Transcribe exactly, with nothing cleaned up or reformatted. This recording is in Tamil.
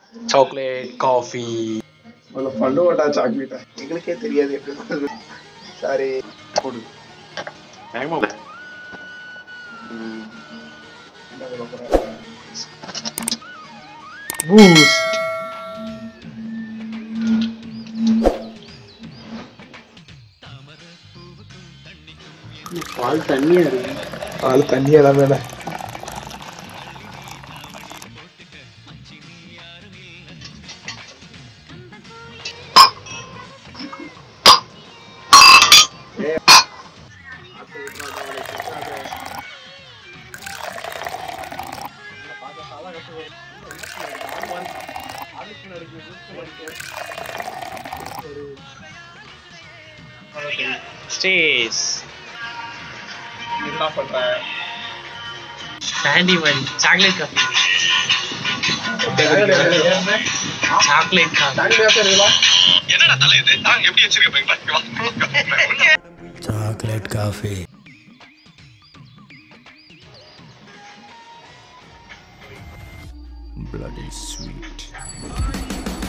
Chocolate coffee. அவ்வளோ பண்ண மாட்டா சாக்லேட்டா, எங்களுக்கே தெரியாது எப்படி பண்ணுறது. சாரி போடு. Mango boost. பால் தண்ணியா இருக்கு. பால் தண்ணியா தான் வேணா. ஸ்டேஸ் என்ன பண்ற? சாண்டி மாதிரி சாக்லேட் காஃபி. Chocolate coffee. என்னடா தலை இது? நான் எப்படி வச்சிருக்கேன்? Chocolate coffee. Bloody sweet.